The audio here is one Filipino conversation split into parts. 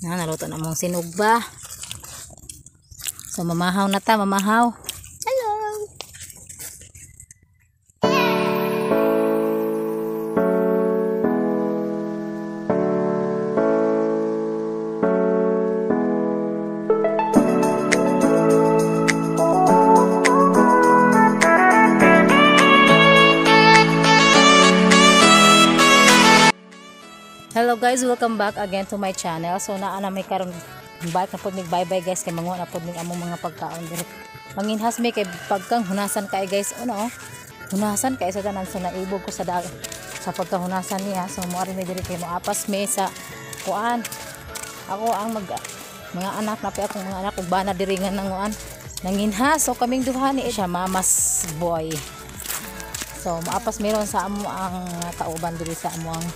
Naluto na mong sinugba. So mamahaw na ta, mamahaw. Hello. Hello guys, welcome back again to my channel. So naa na may karon bike na pod mig bye bye guys kay manguha na pod mig among mga pagkaon diri. Manginhas mi kay pagkang hunasan kay guys. Ano hunasan kay sa tanan so naibog ko sa sa pagkahunasan niya. So mo ari mi diri kay mo apas mi sa kuan. Ako ang mga anak na pa akong mga anak ug bana diri nga nanguan nanginhas. So kaming duha ni siya mamas boy. So maapas meron sa amo ang kauban diri sa amo ang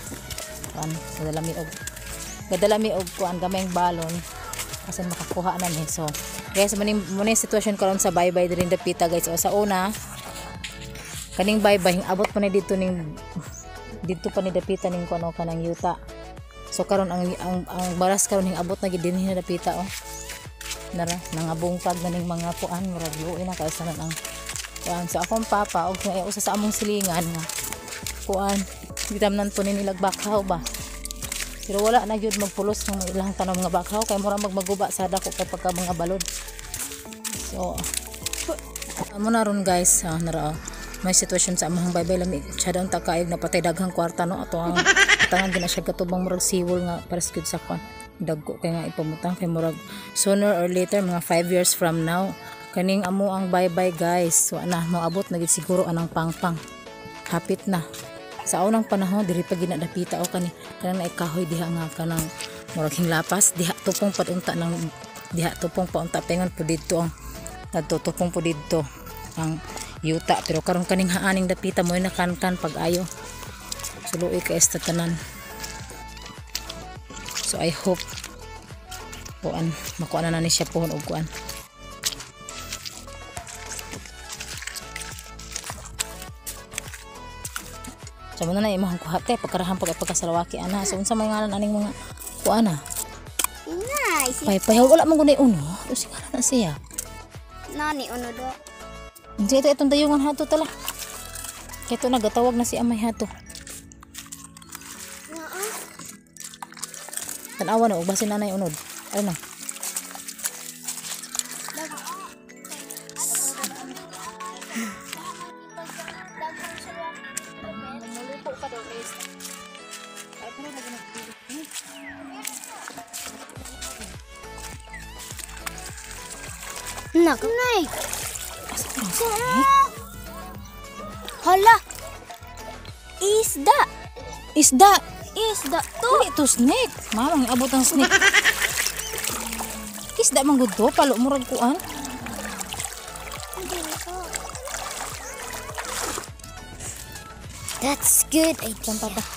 gadalami og kuan gamayng balon kasi makakuha na ni. So guys muna sitwasyon karon sa bye-bye diri dapita guys. O sa una kaning bye-bye abot pa ni dito pa ni dapita ning kuno kanang yuta. So karon ang baras karon ning abot na gid dinhi na dapita nara nangabungkag na ning mga kuan murag luoy na kay sanan ang kuan. So akong papa og usa sa among silingan nga kuan gitamnan po nilag bakhaw ba, pero wala na gyud magpulos ng ilang tanong mga bakhaw kay mura magmaguba sa dako kay pagka mga balod. So amo na ron guys nara may sitwasyon sa among bye-bye lami siya daw ta kaig napatay daghang kwarta no ato ang tangan gina siya katubang murag siwol nga pares gyud sa kwan dagko kay nga ipamutang kay murag sooner or later mga 5 years from now kaning amo ang bye-bye guys. So ana mo abot na gid siguro anang pangpang hapit na. Sa unang panahon diri pa ginadapita o kanang naikahoy diha nga kanang murag hinglapas diha tupong padunta ng diha tupong paunta pengon po didto ang natutupong po didto ang yuta. Pero karon kaning haaning dapita mo na kan pag-ayo suluoy kay esta tanan. So I hope kuan makuha na ni siya pohon og kuan. Sama na imong kuhate pagkarahan pagkasalawaki ana. So unsa may ngalan aning mga kuana? Nice. Pay wala man gunay uno. O si ngalan na siya. Nani uno do? Unsa ito itong dayungan hato tala. Kay to nagatawag na si amay hato. Tanawa na og basin nanay unod. Ano? Nak. Hala. Isda. Isda. Isda to. Ito snake. Mamang abot ang snake. Isda man gud to palo murag kuan. That's good. Ay Tampa ba?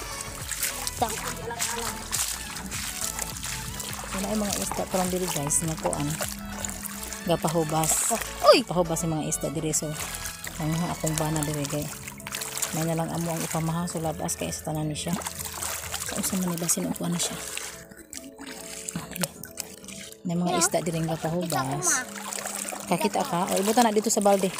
Wala ay mga isda parang diri guys nga kuan. Gapahubas. Uy, pahubas yung mga isda diri. So ang akong bana diri gay. May na lang amo ang ipamahaw so labas kay sa tanan ni siya. So unsa man ni basin og kuan na siya. May mga isda diri nga pahubas. Kakita ka? O ibutan na dito sa balde.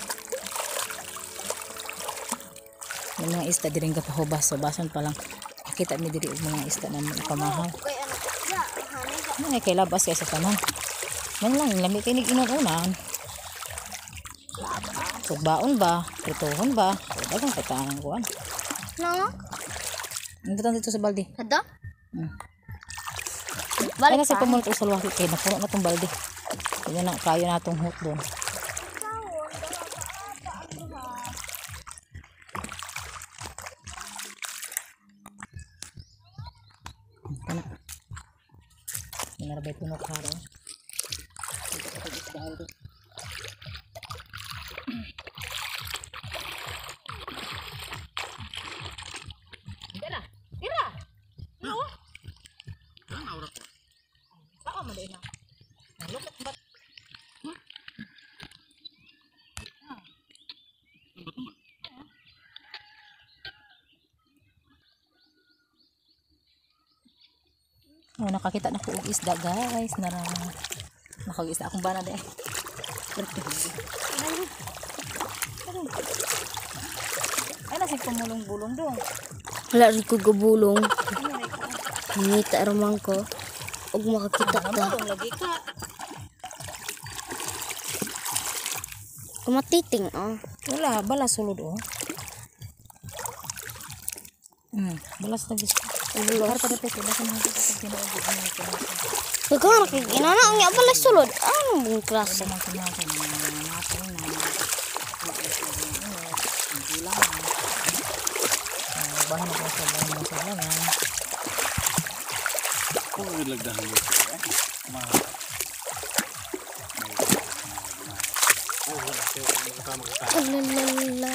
May mga isda diri nga pahubas. So bason pa lang makita mi diri og mga isda na ipamahaw. Ano kay labas kay sa tanan. Man lang lami kay nig-inon-unan. So baon ba, pritohon ba, o dagang katangan kuan. No? Ibutan dito sa balde. Ada? Balik sa pamulot sa luwaki kay napuno na tong balde. Kaya na kayo natong hot doon. Kana. Narabay puno karo. nakakita na ko og isda guys. Nakag-isda akong bana de. Ay nasi pumulong-bulong dong. Wala rin ko gabulong. Ngita ramang ko. Huwag makakita ka. Lagi ka. Kumatiting, oh. Wala, balas sulod oh. Balas lagi. Harap ka dapit, balas na dito sa tinuod mo ito. Kagana kay inana ang pala sulod. Ang buong klase. Bahan ako sa bahan sa langan. Kung ilagdahan mo Salalala.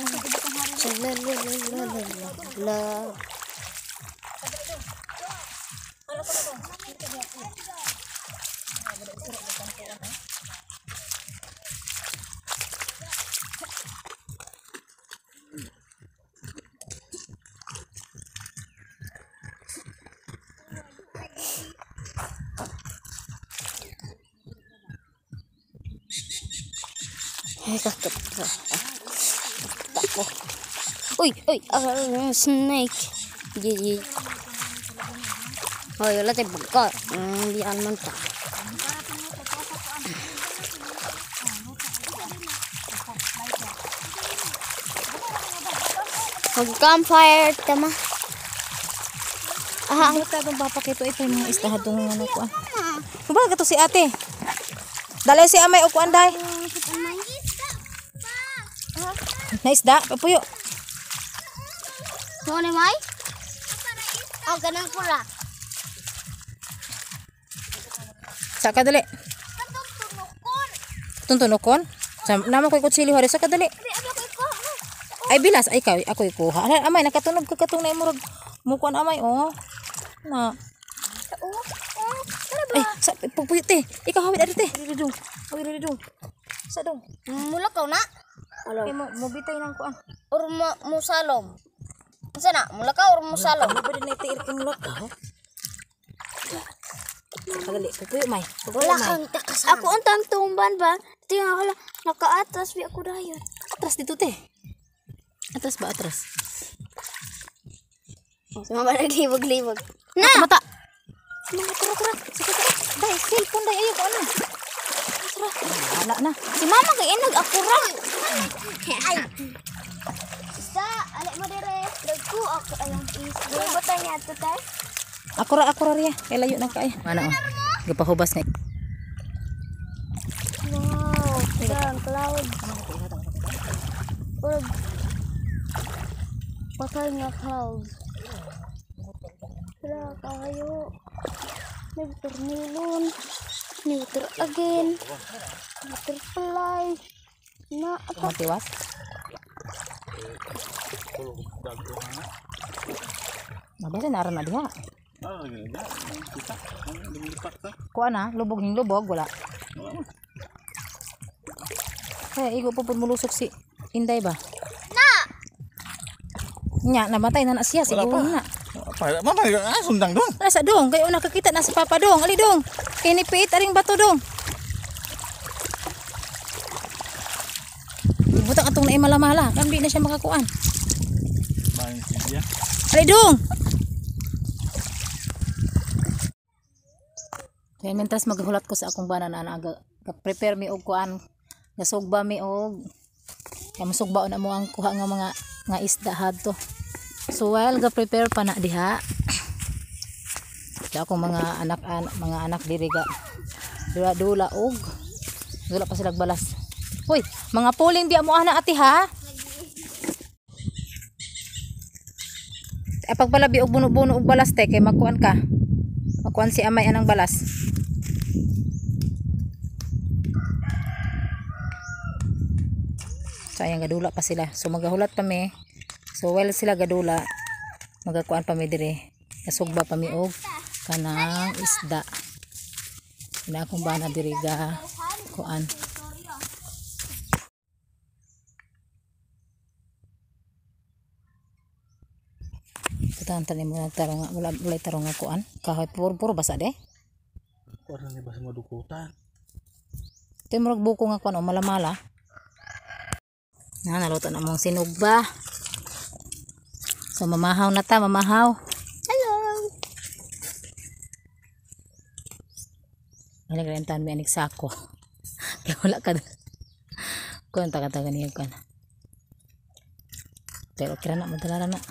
Salalala. Ay, kakit ka. Tako. Uy, snake. Gigi. Hoy, wala tayo bagka. Biyan man ta. Mag-campfire, tama. Ang itong papakito ito yung isda hatong ano ko. Kumbaga ka to si ate. Dalay si amay o kuan day. Na isda, papuyo. Mo ni May? Oh, ganang pula. Sa kadali. Tuntunokon. Sa naman ko kutsili hore sa kadali. Ay bilas ay ikaw ako ikuha. Ala amay nakatunog ka katong na imurag mukuan amay oh. Na. Ay, sa papuyo te. Ikaw hawid ari te. Didong. Hawid didong. Sa dong. Mula ka na? Kay mo bitay nang kuan. Or musalom. Sana, mula ka or musalom. Ano ba din na itiir kong lok? Kadali, papuyo may. Wala kang takasan. Ako ang tumban ba? Tingnan ko lang, naka-atras, bi ako dayon. Atras dito te. Atras ba atras? Sumama naglibog-libog. Na! Mata! Mga tara. Sige. Dahil, cellphone dahil. Ayaw ko ano. Tara. Wala na. Si mama kay inag ako ra. Ay. Sa, alay mo dire. Dagko ako ayang isda. Butang niya to tay. Ako ra riya. Kaya layo na ka eh. Ano oh. Gapahubas na. Wow, ang cloud. Urag. Patay nga cloud. Tara kayo. Nagturnilon. Neuter again. Butterfly. Na ako. Matiwas. Mabasa na rin na diha. Kuha na. Lubog yung lubog. Wala. Kaya igo po mulusok si Inday ba? Na! Nya, namatay na siya. Siguro na. Mama, sundang dong. Nasa dong, kayo nakakita na si Papa dong. Ali dong. Kinipit aring bato dong. Ibutang atong na malamala. Kan di na siya makakuan. Ali dong. Kaya mentras maghulat ko sa akong banana na prepare mi og kuan. Gasugba mi og kaya masugba na mo ang kuha nga mga isda hadto. So while ga-prepare pa na diha. Kaya akong mga anak diri ga dula og dula pa sila balas. Hoy, mga puling di mo ana ati ha. Ay pagpalabi og buno-buno og balas te kay makuan ka. Makuan si amay anang balas. Sayang gadula pa sila. So magahulat pa mi. So while sila gadula, magakuan pa mi dire. Kasugba pa mi og kanang isda. Ina akong bana diri ga kuan. Putan tani mo tarong wala tarong kuan. Kahoy puro basa de. Parang ni basa madukutan. Ito yung murag buko nga kuan o malamala. Naluto na mong sinugba. So mamahaw na ta, mamahaw. Hello. Nagrentan mi anik sako. Kaya wala ka. Kuan taga-taga niya kan. Pero kira na madalara na.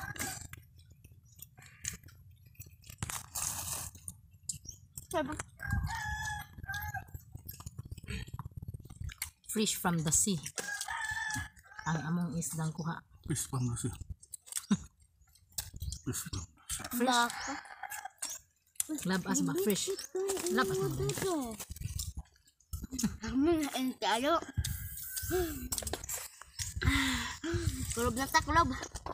Fish from the sea. Ang among isdang kuha. Fish from the sea. Fish from the sea. Baka. Labas ba? Fish. Labas ba? Ang tayo. Kulob na ta, kulob.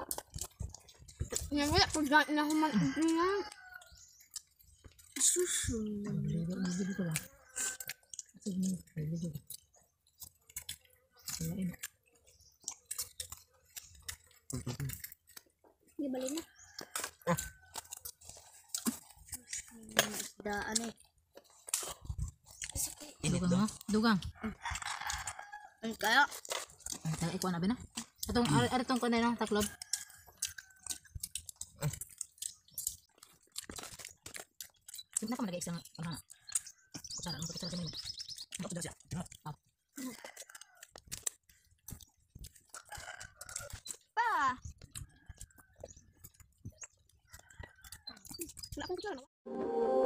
Yan wala po dyan na human. Susu. Dito ko lang. Di bali na. Daan eh. Dugang mo? Dugang. Ang kaya. Ay, taga ikuan na ba na? Atong kuan na taklob. Sino ka malagay isang ano? Kutsara mo kutsara sa minyo. Bakit daw siya? Pa. Wala akong kutsara.